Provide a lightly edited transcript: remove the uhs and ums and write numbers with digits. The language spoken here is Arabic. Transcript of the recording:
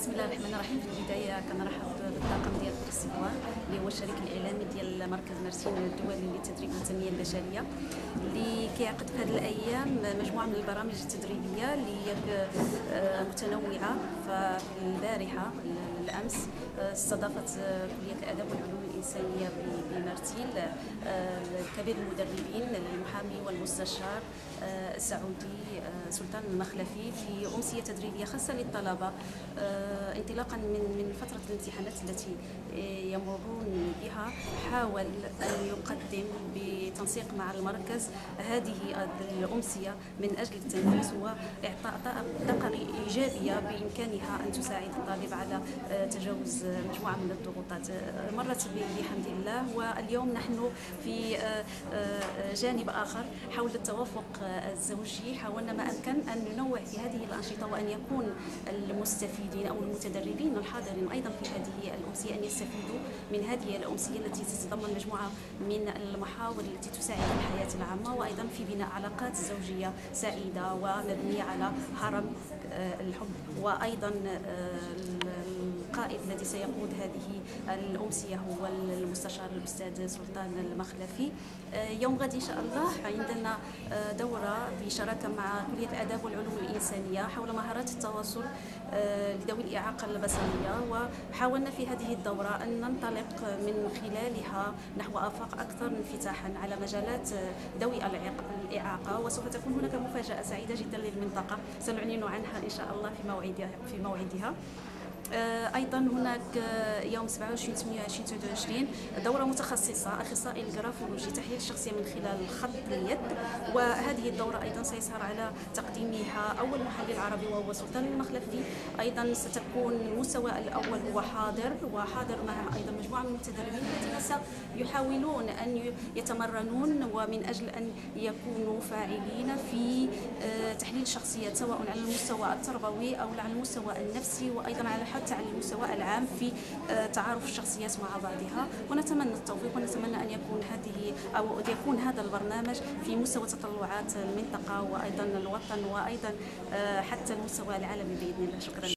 بسم الله الرحمن الرحيم. في البدايه كنرحب بالطاقم ديال بريسيفوار اللي هو الشريك الاعلامي ديال مركز مارسين الدولي للتدريب والتنميه البشريه، اللي كيعقد في هذه الايام مجموعه من البرامج التدريبيه اللي هي متنوعه. فالبارحه الامس استضافت كليه الاداب والعلوم الانسانيه بمرتيل كبير المدربين المحامي والمستشار السعودي سلطان المخلفي في امسيه تدريبيه خاصه للطلبه انطلاقا من فتره الامتحانات التي يمرون بها. حاول ان يقدم بتنسيق مع المركز هذه الامسيه من اجل التنفيذ واعطاء طاقه ايجابيه بامكانها ان تساعد الطالب على تجاوز مجموعه من الضغوطات مرت بحمد الله. واليوم نحن في جانب اخر حول التوافق الزوجي، حاولنا ما امكن ان ننوع في هذه الانشطه وان يكون المستفيدين او المتدربين الحاضرين ايضا في هذه الامسيه ان يستفيدوا من هذه الامسيه التي تتضمن مجموعه من المحاور التي تساعد في الحياه العامه وايضا في بناء علاقات زوجيه سعيده ومبنيه على هرم الحب. وايضا القائد الذي سيقود هذه الأمسية هو المستشار الأستاذ سلطان المخلفي. يوم غد إن شاء الله عندنا دورة بشراكة مع كلية الآداب والعلوم الإنسانية حول مهارات التواصل لذوي الإعاقة البصرية، وحاولنا في هذه الدورة أن ننطلق من خلالها نحو آفاق أكثر انفتاحا على مجالات ذوي الإعاقة. وسوف تكون هناك مفاجأة سعيدة جدا للمنطقة سنعلن عنها إن شاء الله في موعدها. ايضا هناك يوم 27 8 2023 دوره متخصصه اخصائي الجرافولوجي تحليل الشخصيه من خلال خط اليد، وهذه الدوره ايضا سيسهر على تقديمها اول محلل عربي وهو سلطان المخلفي. ايضا ستكون المستوى الاول هو حاضر معه ايضا مجموعه من المتدربين الذين سيحاولون ان يتمرنون ومن اجل ان يكونوا فاعلين في تحليل الشخصيات سواء على المستوى التربوي او على المستوى النفسي وايضا حتى على المستوى العام في تعارف الشخصيات مع بعضها. ونتمنى التوفيق ونتمنى ان يكون هذا البرنامج في مستوى تطلعات المنطقه وايضا الوطن وايضا حتى المستوى العالمي باذن الله. شكرا.